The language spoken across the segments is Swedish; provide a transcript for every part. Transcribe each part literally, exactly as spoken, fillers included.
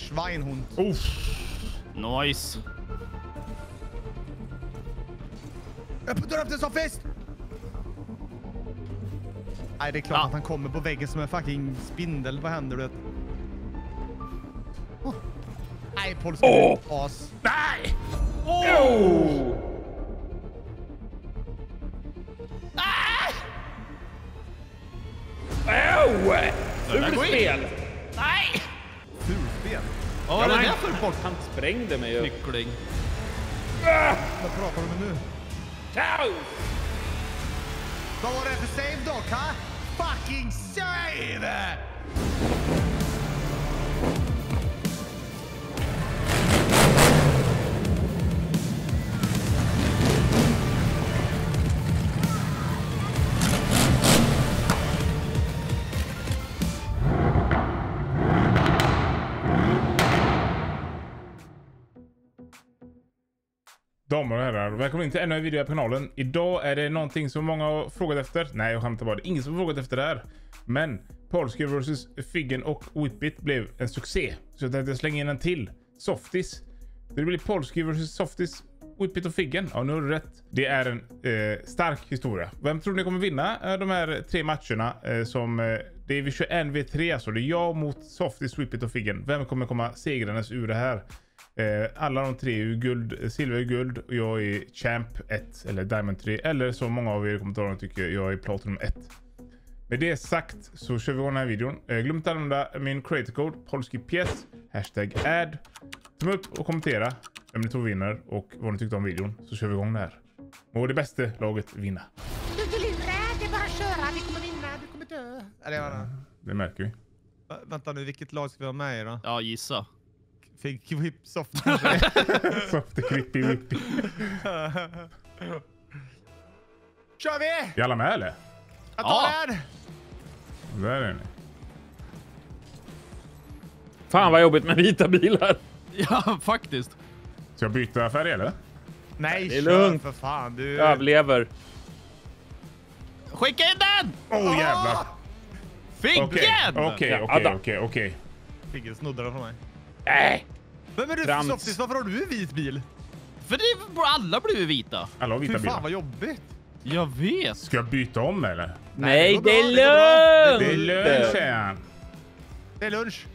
Schweinhund. Oh. Nice. Jag puttar upp det så fest! Nej, det är klart Ja. att han kommer på väggen som en fucking spindel. Vad händer, du vet? Oh. Nej, Paul ska Åh! oh. as. Nej! Oh. Åh! Fulspel! Nej! Fulspel. Vad var det där för bort? Han sprängde mig ju. Nyckling. Vad pratar du med nu? Ciao! Vad var det för save dock, ha? Fucking save! Damer och herrar, välkommen in till ännu en video på kanalen. Idag är det någonting som många har frågat efter. Nej, jag skämtar bara. Det är ingen som har frågat efter det här. Men Polsky versus Figgen och Whippet blev en succé. Så jag tänkte slänga in en till. Softis. Det blir Polsky versus Softis, Whippet och Figgen. Ja, nu har du rätt. Det är en eh, stark historia. Vem tror ni kommer vinna eh, de här tre matcherna? Eh, som eh, det är vi tjugoett mot tre. Alltså det är jag mot Softis, Whippet och Figgen. Vem kommer komma segrandes ur det här? Eh, alla de tre är ju guld, silver är guld och jag är champ ett eller diamond tre, eller som många av er i kommentarerna tycker jag är platinum ett. Med det sagt så kör vi igång den här videon. Eh, glöm inte att använda min creator code polskyps hashtag ad. Tumma upp och kommentera vem ni tror vinner och vad ni tyckte om videon, så kör vi igång det här. Och det bästa laget vinna. Du är inte lura, det är bara att köra. Vi kommer vinna, du kommer dö. Eller vad det? Det märker vi. Vä- Vänta nu, vilket lag ska vi ha med i då? Ja, gissa. Fick whip soft. Softy, Crippy, Whippy. Kör vi! Är alla med eller? Jag tar Ja. den! Där är ni. Fan vad jobbigt med vita bilar. Ja, faktiskt. Ska jag byta färg eller? Nej, Det är kör lugnt. för fan. Du... Jag överlever. Skicka in den! Åh oh, jävlar. Figgen! Okej, okej, Ja, okej, då. okej, okej. Figgen snodde den från mig. Nej. Vem är du Trams. Softis? Varför har du en vit bil? För det, alla blir ju vita. Alla har Fy vita fan bilar. vad jobbigt. Jag vet. Ska jag byta om eller? Nej, går det bra, är det går bra. lugnt. Det är lugnt, säger han. Det är lunch.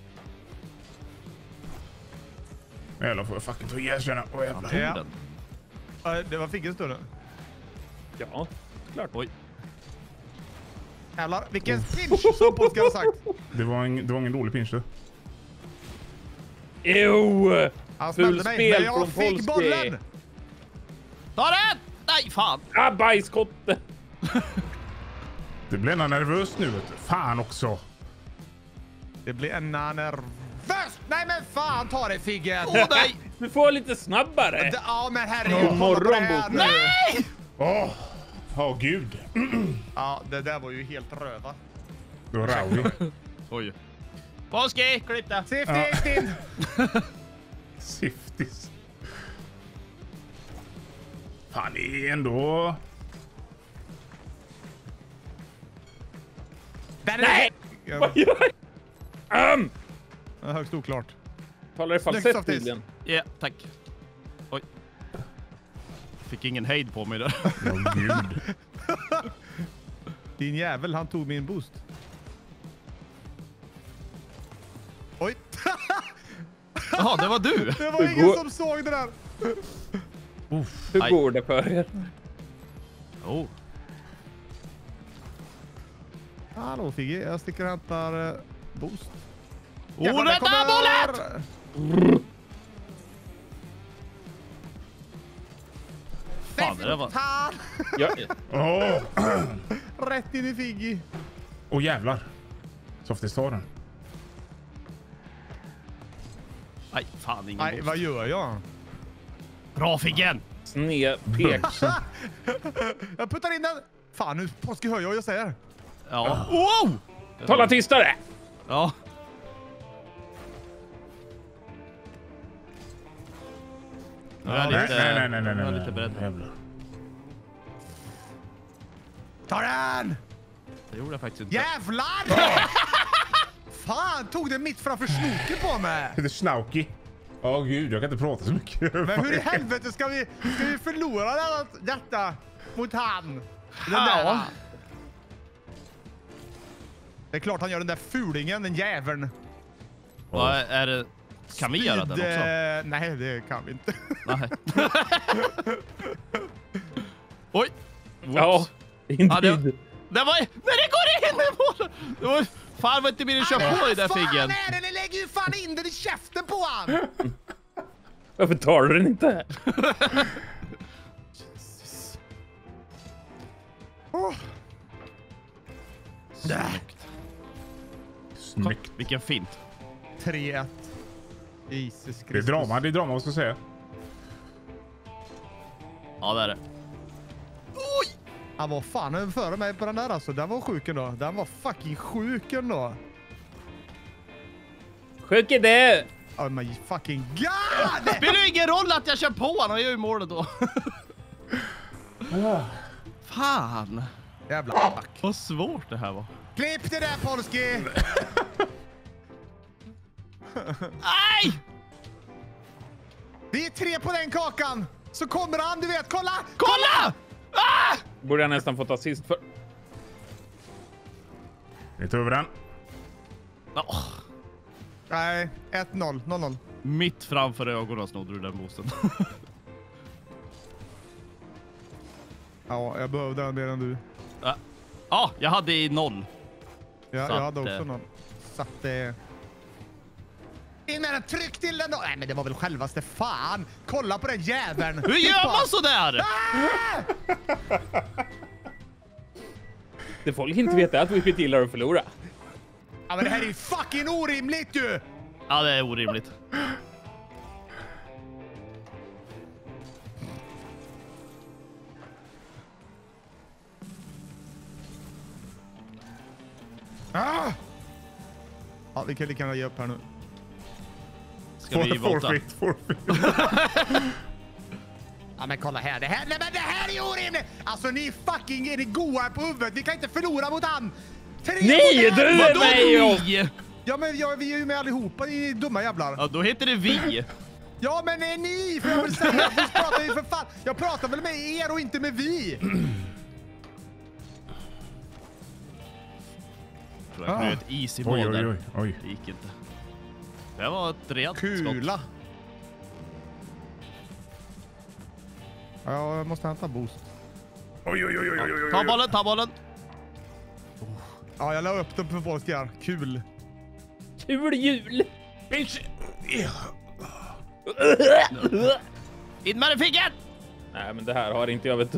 Jävlar får jag fucking ta ihjäl sig. Åh jävlar. Ja. Den. Ja, det var Figgens tur nu. Ja, klart. Oj. Jävlar, vilken pinch som Polska har sagt. Det var, en, det var ingen dålig pinch du. Jo! Han smällde mig, Fulspel men jag från fick Polsky. bollen. Ta den! Nej, fan. Ah, bajskotte. Det blir en nervös nu vet du. Fan också. Det blir en nervös. Nej men fan, ta det Figgen. Åh, nej. Du får lite snabbare. D- Ja men herregud. Ja, kolla på morgon, det här Bo. nu. Nej! Åh, oh, gud. Ja, det där var ju helt röva. Det var Raui. Oj. Polsky, klipp det. Safety ja. in. Siftis. Fan, det är ändå... Nej! Ja, Vad gör jag? Um, det är högst oklart. talar i Snyggt, falsett Softis. tydligen. Ja, tack. Oj. Fick ingen hejd på mig där. Åh gud. Din jävel, han tog min boost. Oj. Jaha, det var du. Det var Hur ingen går- som såg det där. Hur Aj. går det för er? Oh. Hallå Figge, jag sticker och hämtar uh, boost. Oh, Jävlar, rädda kommer- bollen! Fan, det där var... Fan! Ja, Åh, Rätt in i Figge. oh, jävlar. Softis tar den. Nej, fan, ingen Nej, boost. vad gör jag? Bra, Figgen! sned pek. Jag puttar in den. Fan, nu Polsky hör jag vad jag säger. Ja. Wow! Tala tystare! Ja. Jag är Nej, lite, nej, nej, nej, nej, jag är nej. lite beredd. Jävlar. Ta den! Det gjorde jag faktiskt inte. Jävlar! fan tog det mitt framför snoken på mig? Lite snauky. Åh oh, gud, jag kan inte prata så mycket. Men hur i helvete ska vi, ska vi förlora detta mot han? Den Ja. där. Det är klart han gör den där fulingen, den jäveln. Vad är det? Kan vi göra den också? Eh, nej, det kan vi inte. Nej. Oj! Ja, inte Ja, det, det var... Nej, det går in i målet! Det var... Fan, vad inte mer kör på i den Vad fan figgen. är det? Ni lägger ju fan in den i käften på han! Varför tar du den inte? Oh. Snyggt. Snyggt. Vilken fint. tre ett. Jesus Kristus. Det är drama, det är drama vad ska jag säga. Ja, det är det. Oj! Han var fan före mig på den där alltså. Den var sjuk ändå. Den var fucking sjuk ändå. Sjuk är det! Oh my fucking god! Det spelar ju ingen roll att jag kör på honom. Jag gör ju målet då. Fan. Jävla fuck. Vad svårt det här var. Klipp det där Polski! Nej! Vi är tre på den kakan. Så kommer han, du vet. Kolla! Kolla! Ah! Borde jag nästan fått assist för. Vi tar över den. Oh. Nej, ett noll. noll noll. Mitt framför ögonen snodde du den boosten. Ja, jag behövde den mer än du. Ja, ah, jag hade i noll. Ja, Så jag att, hade också eh, någon. Så att det... In med den, tryck till den då! Nej, men det var väl självaste fan! Kolla på den jäveln! Hur gör man sådär? Det folk inte vet är att Whippet gillar att förlora. Ja, men det här är ju fucking orimligt ju! Ja, det är orimligt. Ah! Ja, vi kan lika gärna ge upp här nu. Ska vi volta? Forfeit, forfeit. Ja, men kolla här. Det här, nej, men det här är ju orimligt! Alltså, ni fucking är ni goa på huvudet. Vi kan inte förlora mot han! Tre Nej, mot en! du är Vadå med och... vi? Ja, men ja, vi är ju med allihopa, ni dumma jävlar. Ja, då heter det vi. Ja, men är ni? För jag vill säga, vi pratar ju för fan. Jag pratar väl med er och inte med vi. Jag tror jag kunde ett easy mål Oj, oj, där. oj, oj. Det gick inte. Det var ett rejält skott. Kula. Ja, jag måste hämta boost. Oj, oj, oj, oj, oj, oj. Ta bollen, ta bollen. Ja, jag la upp dem för folk här. Kul. Kul jul! Bitch. In med den figgen! Nej, men det här har inte jag, vet du.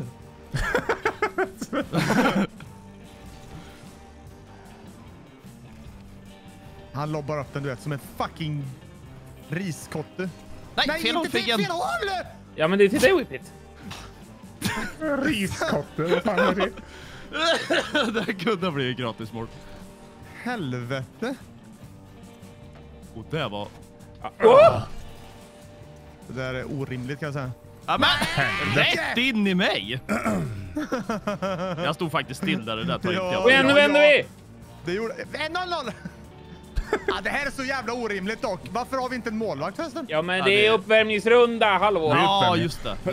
Han lobbar upp den, du vet, som en fucking riskotte. Nej, Nej, fel håll inte fel, figgen. fel håll! Ja, men det är till dig, Whippet. Riskotte, vad fan är det? Det kunde bli gratis mål. Helvete. Och det var... Oh! Det där är orimligt kan jag säga. Ja, men rätt in i mig! Jag stod faktiskt still där, det där tar Ja. inte Och jag. nu vänder vi! Det gjorde... noll noll! Ja, det här är så jävla orimligt dock. Varför har vi inte en målvakt förresten? Ja, men Ja, det det- är uppvärmningsrunda, hallå! Ja, just det.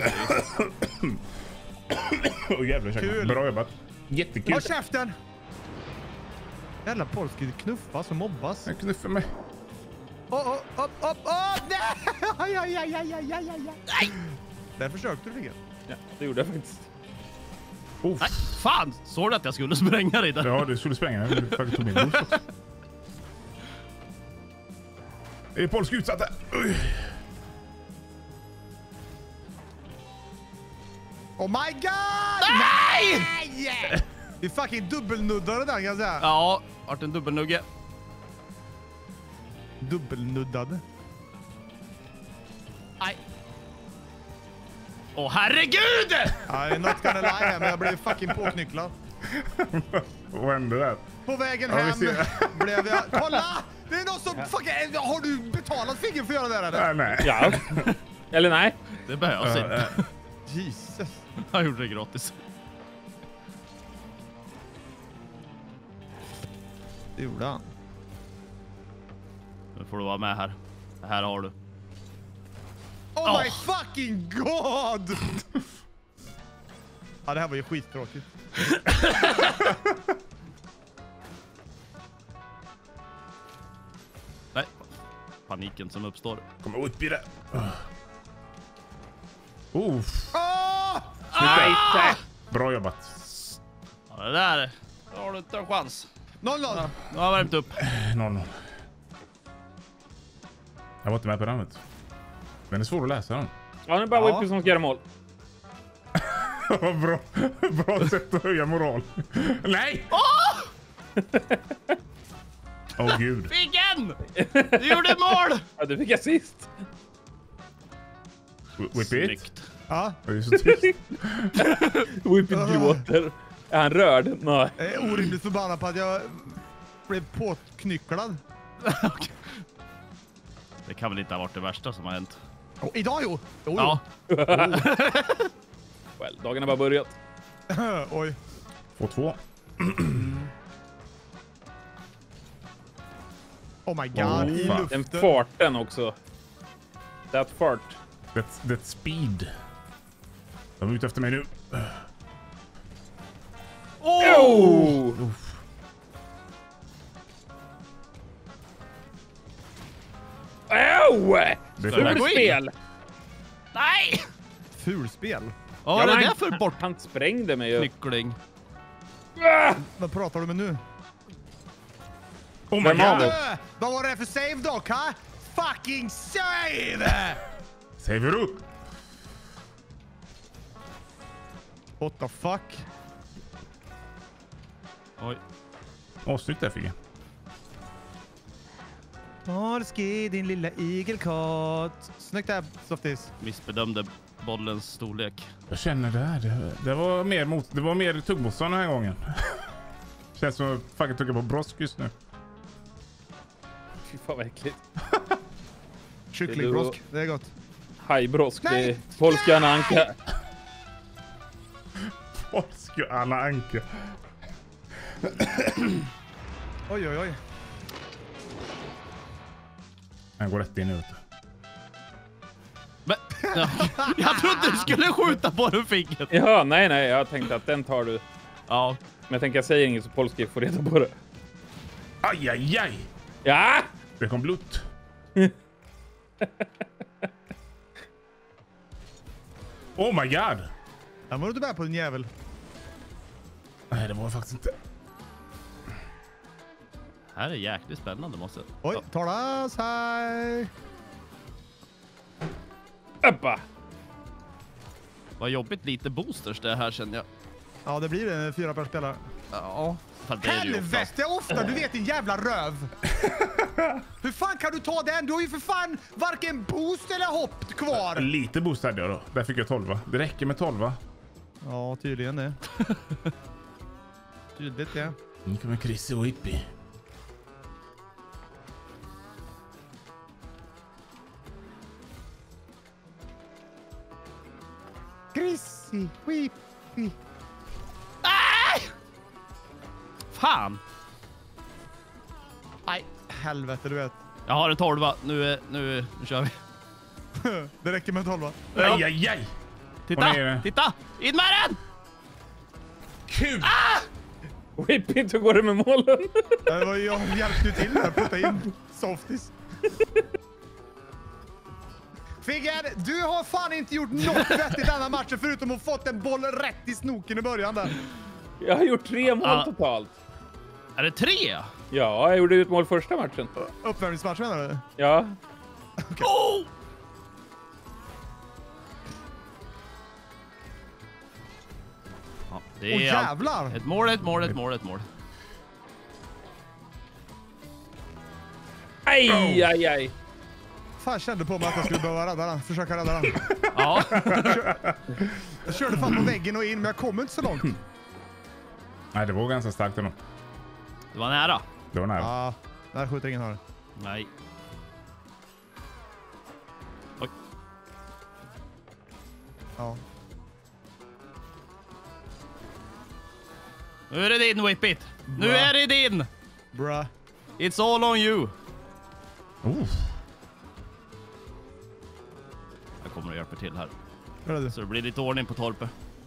Åh jävlar, Kul. Kul. Bra jobbat. Jättekul. Håll käften! Jävla polski knuffas och mobbas. Jag knuffar mig. Åh, åh, åh, åh, åh, nej! Aj, aj, aj, aj, aj, aj, aj. Nej! Där försökte du, Figge. Ja, det gjorde jag faktiskt. Uff. Nej, fan! Såg du att jag skulle spränga dig där? Ja, du skulle spränga. Du faktiskt tog min boost också. Det är polsk utsatta. Oj. Oh my god! Nej! Nej! Vi fucking dubbelnuddade den kan jag säga. Ja, vart en dubbelnugge. Dubbelnuddade. Nej. Åh, herregud! I'm not gonna lie här, men jag blev fucking påknycklad. Vad hände där? På vägen Ja, vi hem ser. blev jag... Kolla! Det är någon som fucking... Har du betalat Figge för att göra det här eller? Nej, nej. Ja. Eller nej? Det behövs inte. Jesus. Han gjorde det gratis. Det gjorde han. får du vara med här. Det här har du. Oh Oh. my fucking god! Ja, det här var ju skittråkigt. Nej, paniken som uppstår. Kommer upp i det. Oh, Åh! Nej, bra jobbat. Ja, det där då har du inte en chans. noll noll. Ja, nu har jag värmt upp. noll noll. Jag var inte med på den, vet du. Den är svår att läsa den. Ja, nu är bara Ja. Whippy som ska göra mål. Vad bra. Bra sätt att höja moral. Nej! Åh oh, gud. Figgen! Du gjorde mål! Ja, du fick assist. Whip it. Snyggt. Ja, Det är så tyst. Whippy gråter. Är han rörd? Nej. jag är orimligt förbannad på att jag blev påknycklad. Det kan väl inte ha varit det värsta som har hänt. Oh, idag jo. jo, Ja. Well, dagen har bara börjat. jo. Oj. Två två. Oh my god, Oh, i fan. Den luften. farten också. That fart. That's, that's speed. De är ute efter mig nu. Oh! Oh! Det Ska det gå in? Spel! Nej! Fulspel. Ja, vad är men det han- för Han sprängde mig ju. bortnyckling? Ah! Vad pratar du med nu? Oh my Vem av god. oss? Äh, vad var det för save dock, ha? Fucking save! Save it up. What the fuck? Oj. Åh, snyggt där, Figge. Torski, din lilla igelkott. Snyggt där, Softis. Missbedömde bollens storlek. Jag känner det här. Det, det var mer mot, det var mer tuggmotstånd den här gången. Känns som att fucking tugga på brosk just nu. Fy fan vad äckligt. Kycklingbrosk, det är gott. Hajbrosk. Det Nej! är polska Anna Anka. Polska Anna Anka. Oj, oj, oj. Han går rätt in nu, vet du. Men, ja. Jag trodde du skulle skjuta på den, Figgen. Ja, nej, nej. Jag tänkte att den tar du. Ja. Men jag tänker jag säger inget så polska får reda på det. Aj, aj, aj. Ja! Det kom blod. Oh my god. Den var du inte med på, din jävel. Nej, det var jag faktiskt inte. Det här är jäkligt spännande, måste jag. Oj, Ja. talas, hej. Uppa! Vad jobbigt lite boosters det här, känner jag. Ja, det blir det. Fyra per spelare. Ja. Fast det är det ju oftast. Helvete ofta, du vet din jävla röv. Hur fan kan du ta den? Du har ju för fan varken boost eller hopp kvar. Lite boost hade jag då. Där fick jag tolva. Det räcker med tolva. Ja, tydligen det. Tydligt det. Nu kommer Chris och Whippy. Chrissy, Whippy. Fan! Nej, helvete du vet. Jag har en tolva. Nu, är, nu, nu kör vi. Det räcker med tolva. Ja. Aj, aj, aj. Titta! Vad är det? Titta! In med den! Kul! Whippy, hur går det med målen? Det var ju jag hjälpte ju till där. Putta in Softis. Figgen, du har fan inte gjort något rätt i denna matchen förutom att fått en boll rätt i snoken i början där. Jag har gjort tre mål Ja. totalt. Är det tre? Ja, jag gjorde ett mål första matchen. Uppvärmningsmatch menar du? Ja. Oh! Ja, det Åh är allt. jävlar! Ett mål, ett mål, ett mål, ett mål. Aj, aj, aj. Fan, jag kände på mig att jag skulle behöva rädda den. Försöka rädda den. Ja. Jag körde fan på väggen och in, men jag kom inte så långt. Nej, det var ganska starkt ändå. Det var nära. Det var nära. Ja, där skjuter ingen här. Nej. Oj. Ja. Nu är det din, Whippit. Nu Bra. är det din. Bra. It's all on you. Oh. Jag kommer och hjälper till här. Gör det. Så det blir lite ordning på torpet.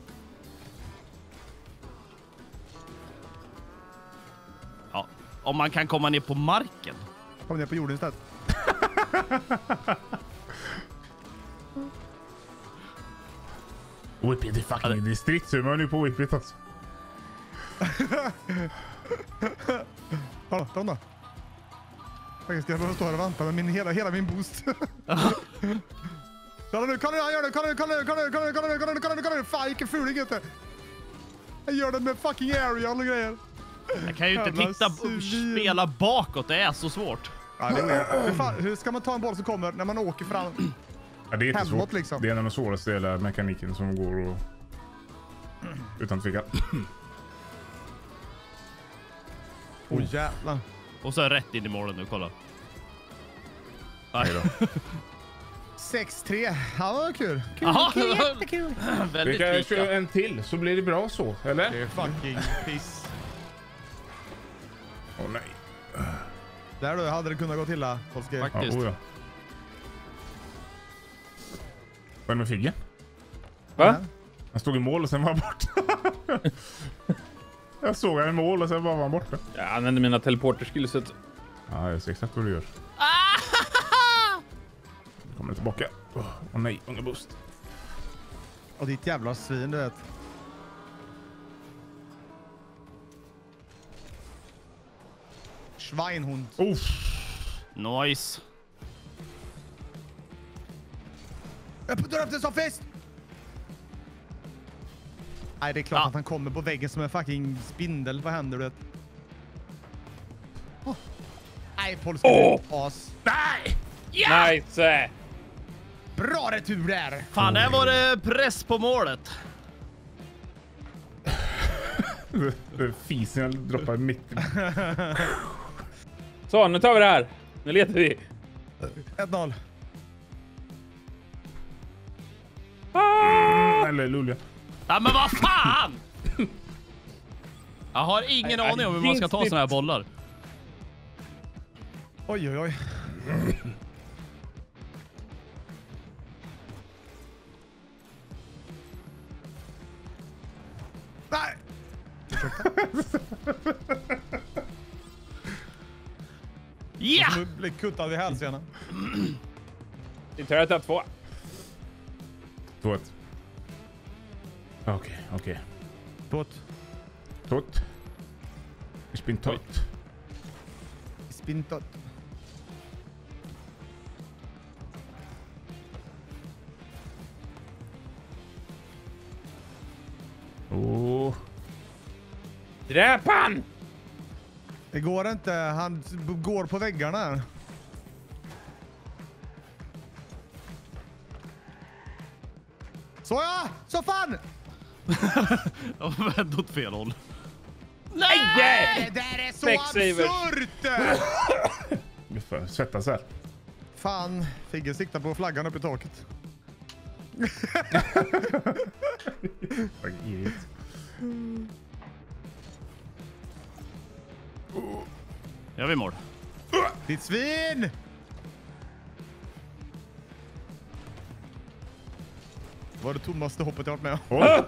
Ja, om man kan komma ner på marken. Kom ner på jorden istället. Whippet är fucking... Det är stridshumör nu på Whippet alltså. Kolla, de då. Jag ska bara stå här och vänta med min, hela, hela min boost. Kolla nu, kolla nu, han gör det, kolla nu, kolla nu, kolla nu, kolla nu, kolla nu, kolla nu, kolla nu, kolla nu, fan vilken fuling inte. Jag gör det med fucking aerial och grejer. Jag kan ju inte Jävla titta och svin. spela bakåt, det är så svårt. Ja, det är weird. Hur, fan, hur ska man ta en boll som kommer när man åker fram? Ja, det är inte Hemåt, svårt. liksom. Det är en av de svåraste delarna mekaniken som går och... Utan tvekan. Åh oh, jävlar. Och så rätt in i målen nu, kolla. Nej då. sex tre. Ja, vad kul. Kul, Aha, kul, det var- jättekul. Vi Väldigt kan lika. köra en till så blir det bra så, eller? Det är fucking piss. Åh nej. Där du hade det kunnat gå illa, Polske. Ja, Faktiskt. oh, ja. Vad är det med Figgen? Va? Han stod i mål och sen var han borta. Jag såg han i mål och sen var han borta. Jag använder mina teleporter-skillset. Ja, jag ser exakt vad du gör. Nu kommer det tillbaka. Åh oh, nej, unga boost. Och ditt jävla svin, du vet. Schweinhund. Oh. Nice. Jag puttar upp det som fest! Nej, det är klart Ja. att han kommer på väggen som en fucking spindel. Vad händer, du vet? Oh. Nej, polska Åh. as. Nej! Nice! Bra retur där! Fan, där var det press på målet. Fisen jag droppar mitt i. Så, nu tar vi det här. Nu letar vi. ett noll. Mm, eller Lulja. Ja, men vad fan! Jag har ingen I- aning om hur man ska ta såna här bollar. Oj, oj, oj. Nej! Ja! Nu blir kuttad vid hälsenan. Vi tar ett två. två ett. Okej, okej. Tot. Tot. Ich bin tot. Spintot. Oh. Dräp han! Det går inte. Han går på väggarna här. Så ja! Så fan! Jag vände åt fel håll. Nej! Nej! Det där är så Specsavers. absurt! Vi får svettas här. Fan, Figge siktar på flaggan uppe i taket. Vad girigt. Jag vill mål. Ditt svin! Det var det tommaste hoppet jag varit med om. Oh.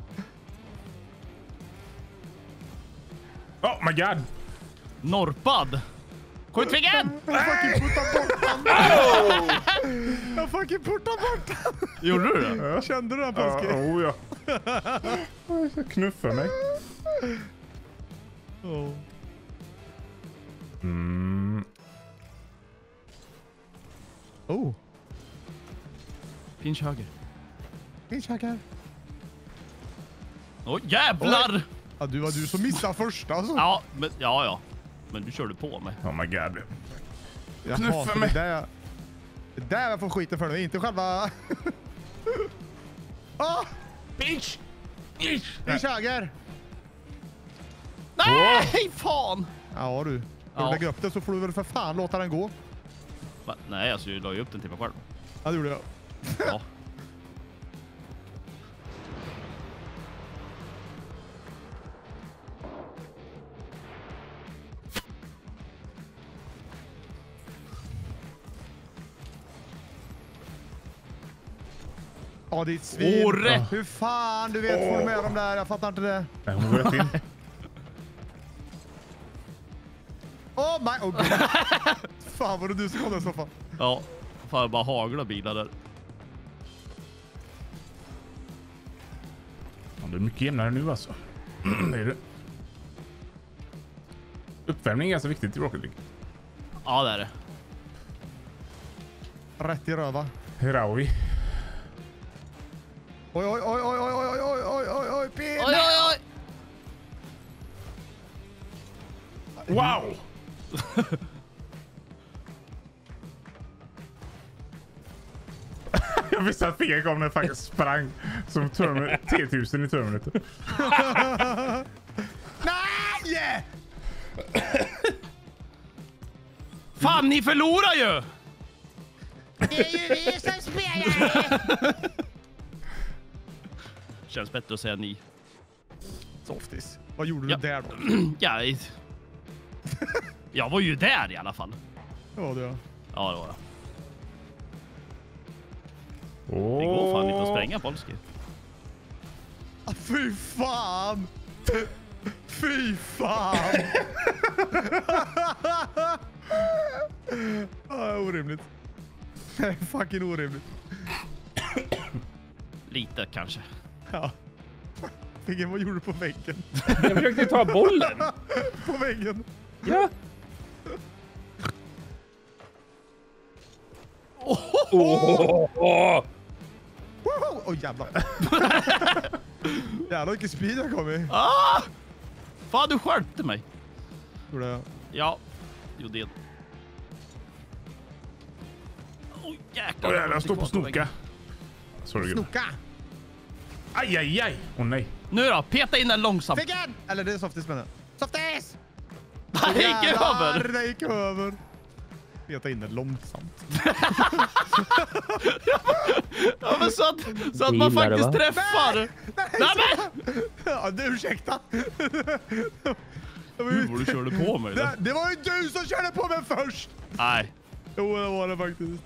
Oh my god. Norpad. Skjutfiggen! Jag fucking puttar bort han! Jag fucking puttar bort han! Gjorde du det? Ja. Kände du den, Ja, Polske? oh ja. Jag knuffar mig. Oh. Mm. Oh. Pinch höger. Vi käkar. Åh, jävlar! Ja, du var du som missade första alltså. Ja, men, ja, ja. Men du körde på mig. Oh my god. Jag knuffa hatar mig. det där. Det där jag får skiten för nu, inte själva... Ah! Pinch! Pinch! Vi höger! Nej, fan! Ja du. Vill Ja. du lägga upp det så får du väl för fan låta den gå. Va? Nej, alltså jag la ju upp den till mig själv. Ja, det gjorde jag. Ja. Ja, det är ett svin. Åh, rätt. Hur fan, du vet, får du med dem där? Jag fattar inte det. Nej, hon går rätt in. Oh my... Oh, gud. Fan, var det du som kom där i så fall? Ja, fan jag bara hagla bilar där. Ja, det är mycket jämnare nu alltså. Det är det. Uppvärmning är ganska viktigt i Rocket League. Ja, det är det. Rätt i röva. Herawi. Oj, oj, oj, oj, oj, oj, oj, oj, oj, oj, Pina! Oj, oj, oj! Wow! Jag visste att fingret kom när jag faktiskt sprang som T tusen i Terminator. Nej! Fan, ni förlorar ju! Det är ju vi som spelar! Känns bättre att säga ni. Softis. Vad gjorde Ja. du där då? Ja, i- jag var ju där i alla fall. Ja, det ja. Ja, det var det. Oh. Det går fan inte att spränga Polski. Ah, fy fan! Fy fan! ah, orimligt. Det är fucking orimligt. Lite kanske. Ja. Fingen, vad gjorde du på väggen? Jag försökte ta bollen. På väggen. Ja. Oh, Åh, åh. Woho! Oj, jävlar. Jävlar vilken speed jag kom i. ah! Fan, du skärpte mig. Gjorde jag. Ja, jo det. Oj, jäklar. Åh, jävlar, jag står på snoka. väggen. Sorry, gubben. Snoka! Aj, aj, aj. Åh oh, nej. Nu då, peta in den långsamt. Fingen! Eller det är Softis menar jag. Softis! Han gick Jävlar, över. det gick över. Peta in den långsamt. Ja, men så att, så att man Gillar det, faktiskt va? träffar. Nej, Nej, men! Ja, du, ursäkta. Det var Gud ju- vad du körde på mig. det, Då. det var ju du som körde på mig först! Nej. Jo, det var det faktiskt.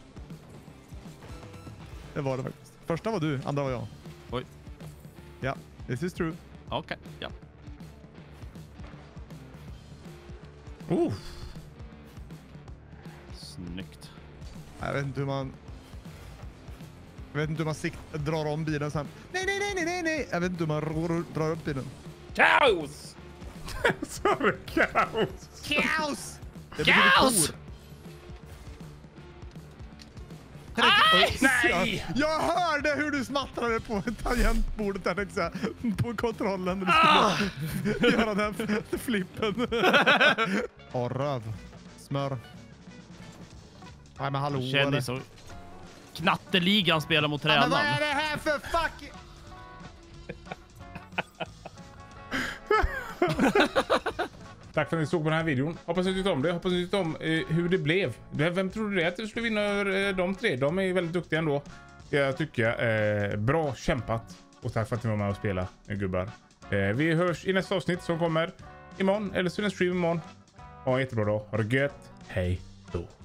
Det var det faktiskt. Första var du, andra var jag. Oj. Ja, this is true. Okej, ja. Oh. Snyggt. Jag vet inte hur man... Jag vet inte hur man sikt, drar om bilen sen. Nej, nej, nej, nej, nej, nej. Jag vet inte hur man ror, drar upp bilen. Kaos! Sorry, kaos. Kaos! Det Kaos! kor. Aj! Nej! Jag, jag hörde hur du smattrade på tangentbordet där, tänkte jag säga. På kontrollen när du Ah! skulle göra den flippen. Åh, röv. Smör. Nej, men hallå. Känner eller? så. Knatteligan spelar mot Ja, men vad tränaren. är det här för fuck? Tack för att ni såg på den här videon. Hoppas ni tyckte om det. Hoppas ni tyckte om eh, hur det blev. Vem trodde det att du skulle vinna över eh, de tre? De är väldigt duktiga ändå. Jag tycker eh, bra kämpat. Och tack för att ni var med och spela, eh, gubbar. Eh, vi hörs i nästa avsnitt som kommer imorgon. Eller så är det en stream imorgon. Ha en jättebra dag. Ha det gött. Hej då.